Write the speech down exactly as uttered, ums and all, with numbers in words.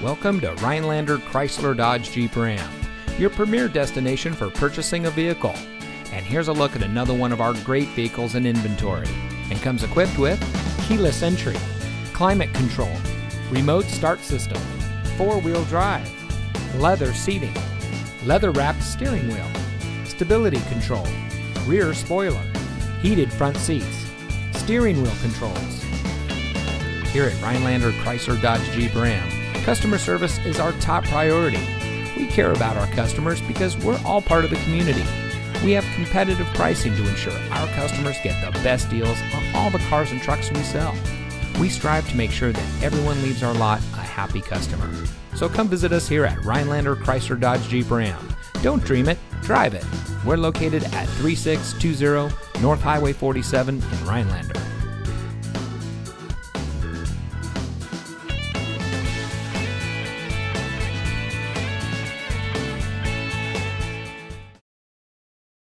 Welcome to Rhinelander Chrysler Dodge Jeep Ram, your premier destination for purchasing a vehicle. And here's a look at another one of our great vehicles in inventory, and comes equipped with keyless entry, climate control, remote start system, four-wheel drive, leather seating, leather-wrapped steering wheel, stability control, rear spoiler, heated front seats, steering wheel controls. Here at Rhinelander Chrysler Dodge Jeep Ram, customer service is our top priority. We care about our customers because we're all part of the community. We have competitive pricing to ensure our customers get the best deals on all the cars and trucks we sell. We strive to make sure that everyone leaves our lot a happy customer. So come visit us here at Rhinelander Chrysler Dodge Jeep Ram. Don't dream it, drive it. We're located at thirty-six twenty North Highway forty-seven in Rhinelander.